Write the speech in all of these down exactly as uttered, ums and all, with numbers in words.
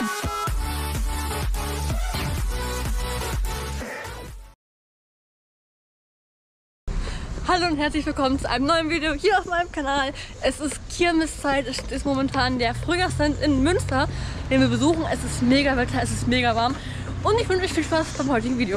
Hallo und herzlich willkommen zu einem neuen Video hier auf meinem Kanal. Es ist Kirmeszeit, es ist momentan der Frühjahrsstand in Münster, den wir besuchen. Es ist mega Wetter, es ist mega warm und ich wünsche euch viel Spaß beim heutigen Video.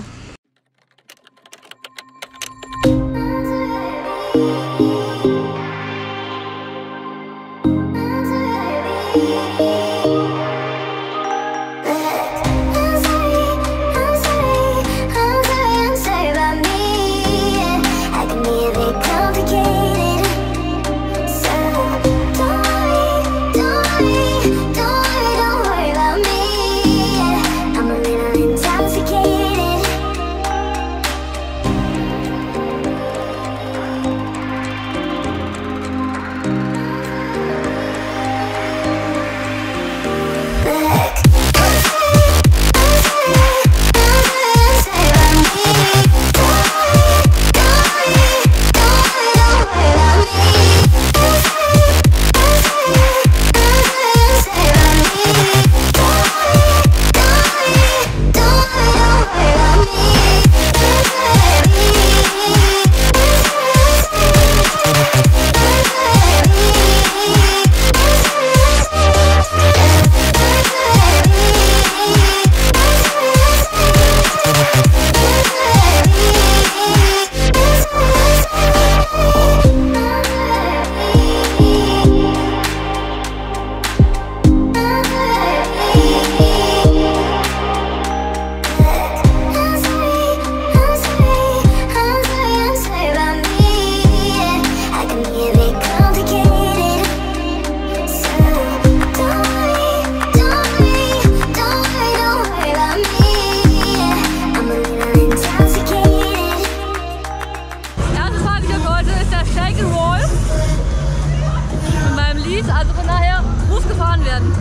Also von daher muss gefahren werden.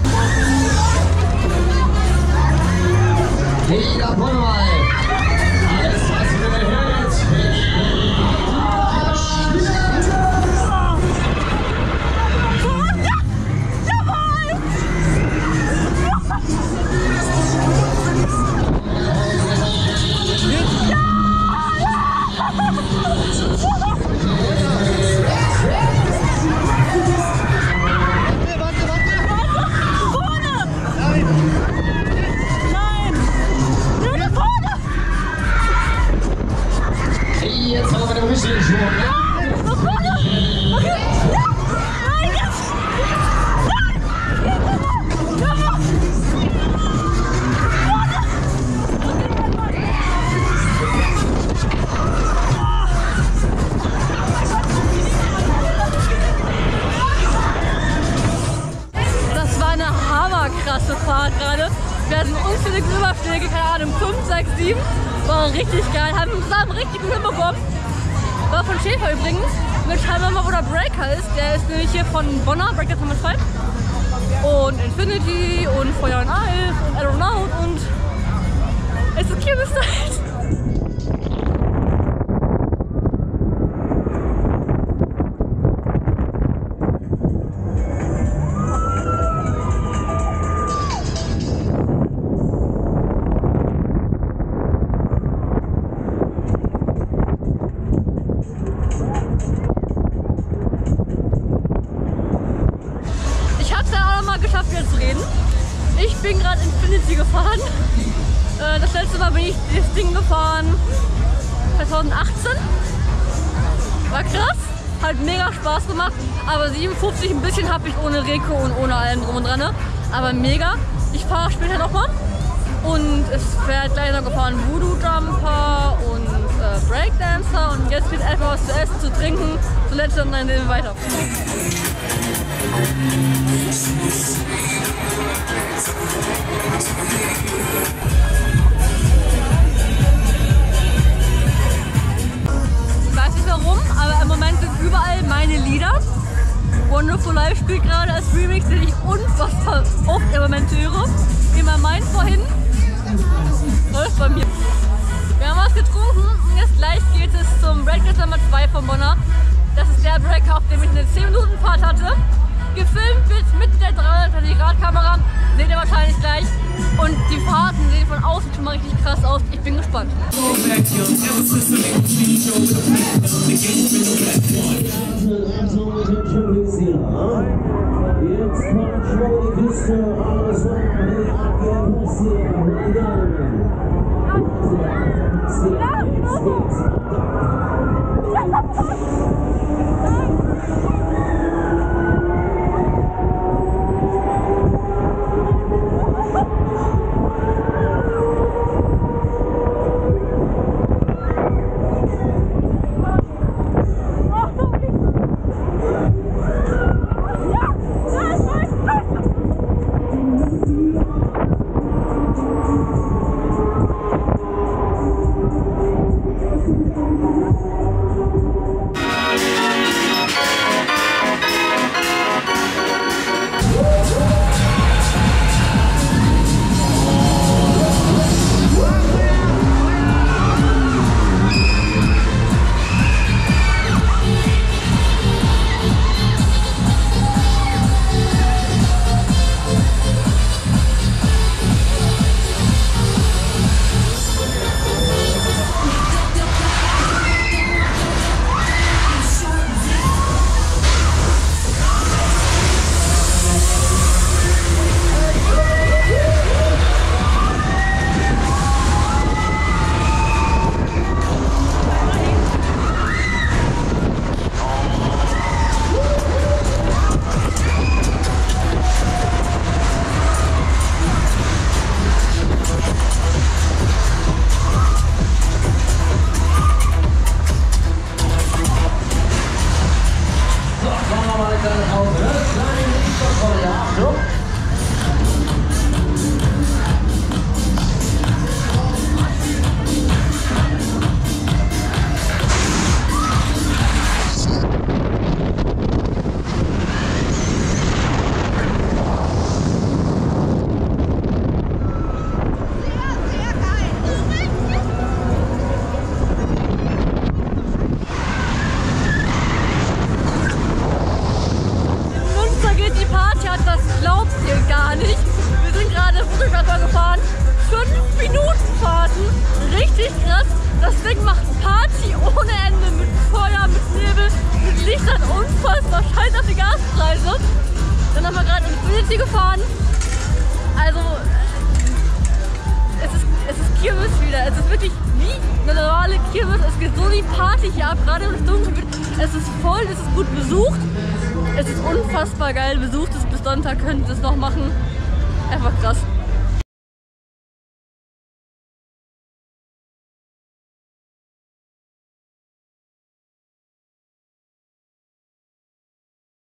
Hey, davon mal! Alles, was wir hört, jetzt haben wir den Rüssel schon. Das war eine hammerkrasse Fahrt gerade. Wir hatten unzählige Überschläge, keine Ahnung, fünf, sechs, sieben. War richtig geil, haben wir zusammen richtig gut hinbekommen. War von Schäfer übrigens, mit Scheinwerfer, wo der Breaker ist. Der ist nämlich hier von Bonner, Breaker Nummer zwei. Und Infinity und Feuer und Eis und Aeronaut und es ist Kirmeszeit. Geschafft, wieder zu reden. Ich bin gerade Infinity gefahren. Äh, das letzte Mal bin ich das Ding gefahren zwanzig achtzehn. War krass, hat mega Spaß gemacht. Aber siebenundfünfzig ein bisschen habe ich ohne Reko und ohne allem drum und dran. Aber mega. Ich fahre später nochmal. Und es wird gleich noch gefahren Voodoo Jumper und äh, Breakdancer. Und jetzt wird einfach was zu essen, zu trinken. Zuletzt und dann sehen wir weiter. Ich weiß nicht warum, aber im Moment sind überall meine Lieder. Wonderful Life spielt gerade als Remix, den ich unfassbar oft im Moment höre. Immer meint vorhin. Läuft bei mir. Wir haben was getrunken und jetzt gleich geht es zum Breakdance Nummer zwei von Bonner. Das ist der Breaker, auf dem ich eine zehn Minuten Fahrt hatte. Gefilmt wird mit der dreihundert Grad sieht schon mal richtig krass aus. Ich bin gespannt. Jetzt kommt schon die Küste, alles von den Abwehr passiert. Das Ding macht Party ohne Ende mit Feuer, mit Nebel, mit Lichtern, unfassbar. Scheiß auf die Gaspreise. Dann haben wir gerade Infinity gefahren. Also es ist, es ist Kirmes wieder. Es ist wirklich wie eine normale Kirmes. Es geht so die Party hier ab, gerade wenn es dunkel wird. Es ist voll, es ist gut besucht. Es ist unfassbar geil besucht. Bis Sonntag könnt ihr es noch machen. Einfach krass.